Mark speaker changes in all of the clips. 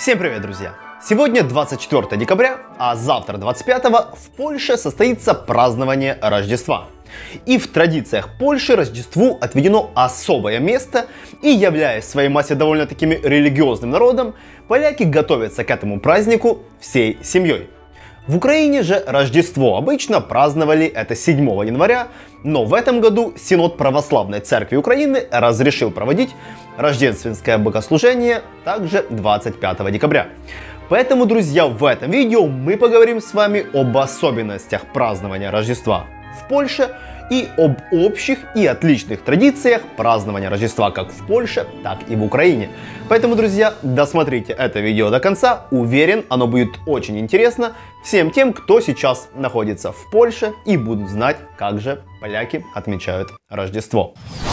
Speaker 1: Всем привет, друзья! Сегодня 24 декабря, а завтра 25 в Польше состоится празднование Рождества. И в традициях Польши Рождеству отведено особое место, и являясь в своей массе довольно такими религиозным народом, поляки готовятся к этому празднику всей семьей. В Украине же Рождество обычно праздновали это 7 января, но в этом году Синод Православной Церкви Украины разрешил проводить рождественское богослужение также 25 декабря. Поэтому, друзья, в этом видео мы поговорим с вами об особенностях празднования Рождества в Польше и об общих и отличных традициях празднования Рождества как в Польше, так и в Украине. Поэтому, друзья, досмотрите это видео до конца. Уверен, оно будет очень интересно всем тем, кто сейчас находится в Польше и будут знать, как же поляки отмечают Рождество.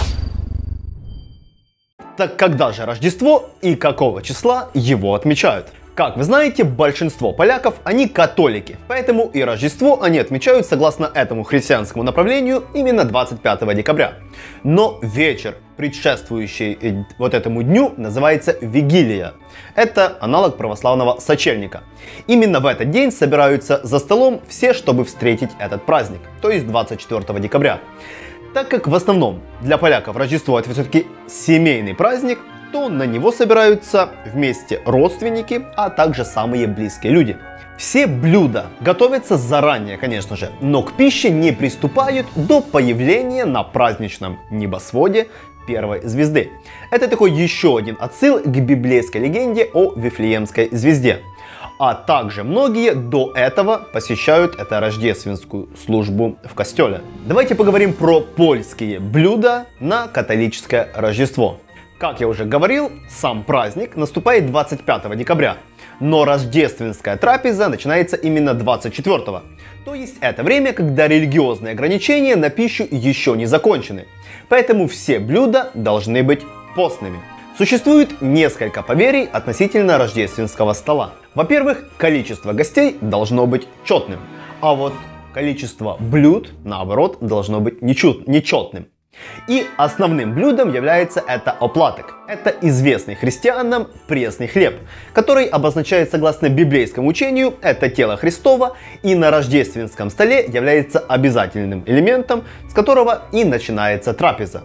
Speaker 1: Так когда же Рождество и какого числа его отмечают? Как вы знаете, большинство поляков, они католики, поэтому и Рождество они отмечают согласно этому христианскому направлению именно 25 декабря. Но вечер, предшествующий вот этому дню, называется Вигилия. Это аналог православного сочельника. Именно в этот день собираются за столом все, чтобы встретить этот праздник, то есть 24 декабря. Так как в основном для поляков Рождество это все-таки семейный праздник, то на него собираются вместе родственники, а также самые близкие люди. Все блюда готовятся заранее, конечно же, но к пище не приступают до появления на праздничном небосводе первой звезды. Это такой еще один отсыл к библейской легенде о Вифлеемской звезде. А также многие до этого посещают эту рождественскую службу в костеле. Давайте поговорим про польские блюда на католическое Рождество. Как я уже говорил, сам праздник наступает 25 декабря, но рождественская трапеза начинается именно 24-го. То есть это время, когда религиозные ограничения на пищу еще не закончены. Поэтому все блюда должны быть постными. Существует несколько поверий относительно рождественского стола. Во-первых, количество гостей должно быть четным, а вот количество блюд, наоборот, должно быть нечетным. И основным блюдом является это оплаток. Это известный христианам пресный хлеб, который обозначает, согласно библейскому учению, это тело Христово и на рождественском столе является обязательным элементом, с которого и начинается трапеза.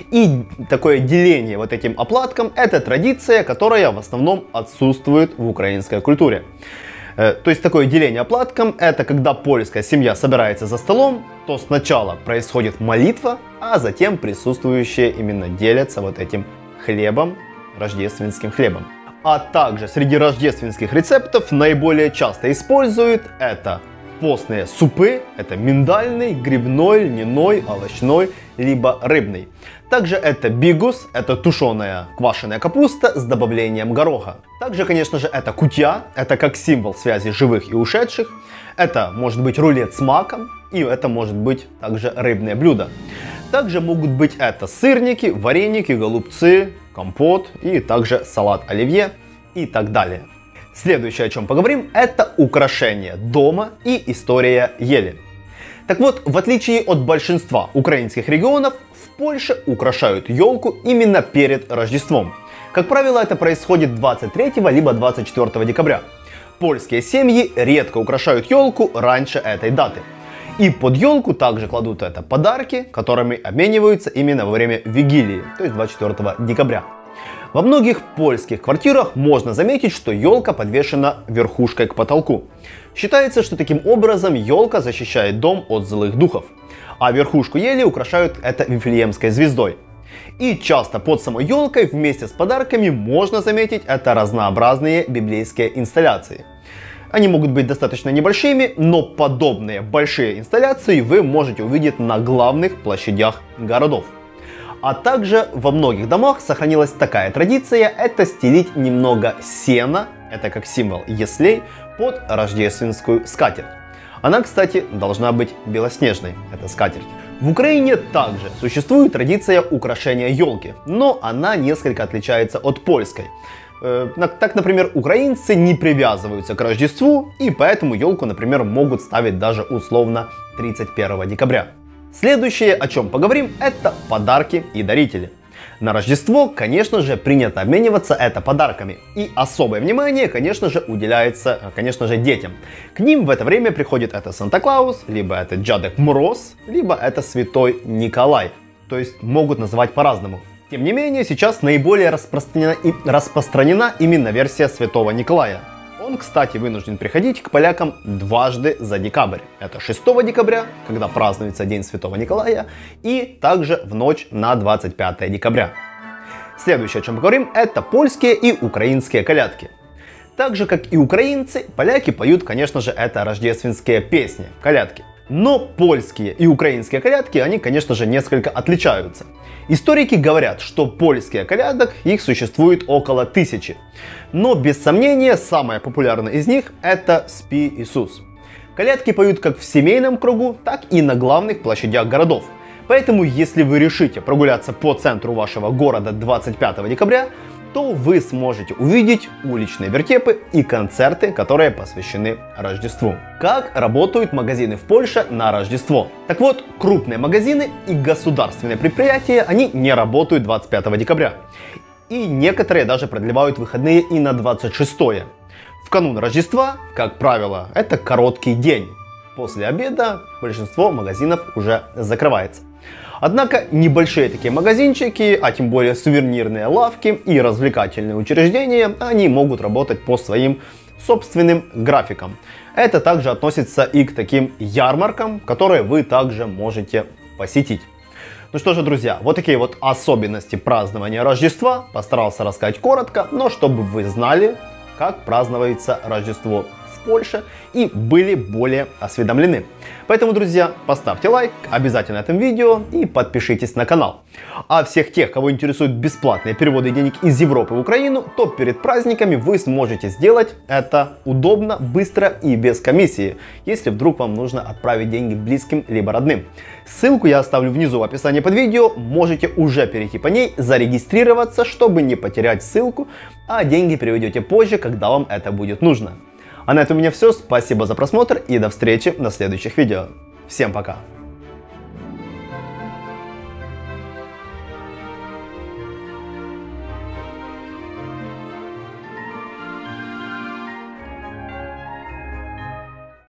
Speaker 1: И такое деление вот этим оплатком – это традиция, которая в основном отсутствует в украинской культуре. То есть такое деление оплатком – это когда польская семья собирается за столом, то сначала происходит молитва, а затем присутствующие именно делятся вот этим хлебом, рождественским хлебом. А также среди рождественских рецептов наиболее часто используют это постные супы, это миндальный, грибной, льняной, овощной, либо рыбный. Также это бигус, это тушеная квашеная капуста с добавлением гороха. Также, конечно же, это кутья, это как символ связи живых и ушедших. Это может быть рулет с маком, и это может быть также рыбное блюдо. Также могут быть это сырники, вареники, голубцы, компот и также салат оливье и так далее. Следующее, о чем поговорим, это украшение дома и история ели. Так вот, в отличие от большинства украинских регионов, в Польше украшают елку именно перед Рождеством. Как правило, это происходит 23 либо 24 декабря. Польские семьи редко украшают елку раньше этой даты. И под елку также кладут это подарки, которыми обмениваются именно во время Вигилии, то есть 24 декабря. Во многих польских квартирах можно заметить, что елка подвешена верхушкой к потолку. Считается, что таким образом елка защищает дом от злых духов, а верхушку ели украшают это Вифлеемской звездой. И часто под самой елкой вместе с подарками можно заметить это разнообразные библейские инсталляции. Они могут быть достаточно небольшими, но подобные большие инсталляции вы можете увидеть на главных площадях городов. А также во многих домах сохранилась такая традиция – это стелить немного сена, это как символ яслей, под рождественскую скатерть. Она, кстати, должна быть белоснежной, эта скатерть. В Украине также существует традиция украшения елки, но она несколько отличается от польской. Так, например, украинцы не привязываются к Рождеству, и поэтому елку, например, могут ставить даже условно 31 декабря. Следующее, о чем поговорим, это подарки и дарители. На Рождество, конечно же, принято обмениваться это подарками. И особое внимание, конечно же, уделяется, детям. К ним в это время приходит это Санта-Клаус, либо это Дедок Мороз, либо это Святой Николай. То есть могут называть по-разному. Тем не менее, сейчас наиболее распространена именно версия Святого Николая. Он, кстати, вынужден приходить к полякам дважды за декабрь. Это 6 декабря, когда празднуется День Святого Николая, и также в ночь на 25 декабря. Следующее, о чем поговорим, это польские и украинские колядки. Так же, как и украинцы, поляки поют, конечно же, это рождественские песни, колядки. Но польские и украинские колядки, они, конечно же, несколько отличаются. Историки говорят, что польские колядок, их существует около 1000. Но, без сомнения, самая популярная из них это «Спи, Иисус». Колядки поют как в семейном кругу, так и на главных площадях городов. Поэтому, если вы решите прогуляться по центру вашего города 25 декабря, то вы сможете увидеть уличные вертепы и концерты, которые посвящены Рождеству. Как работают магазины в Польше на Рождество? Так вот, крупные магазины и государственные предприятия, они не работают 25 декабря. И некоторые даже продлевают выходные и на 26-е. В канун Рождества, как правило, это короткий день. После обеда большинство магазинов уже закрывается. Однако небольшие такие магазинчики, а тем более сувенирные лавки и развлекательные учреждения, они могут работать по своим собственным графикам. Это также относится и к таким ярмаркам, которые вы также можете посетить. Ну что же, друзья, вот такие вот особенности празднования Рождества. Постарался рассказать коротко, но чтобы вы знали, как празднуется Рождество в Польше и были более осведомлены. Поэтому, друзья, поставьте лайк обязательно этому видео и подпишитесь на канал. А всех тех, кого интересуют бесплатные переводы денег из Европы в Украину, то перед праздниками вы сможете сделать это удобно, быстро и без комиссии, если вдруг вам нужно отправить деньги близким либо родным. Ссылку я оставлю внизу в описании под видео, можете уже перейти по ней, зарегистрироваться, чтобы не потерять ссылку, а деньги переведете позже, когда вам это будет нужно. А на этом у меня все, спасибо за просмотр и до встречи на следующих видео. Всем пока!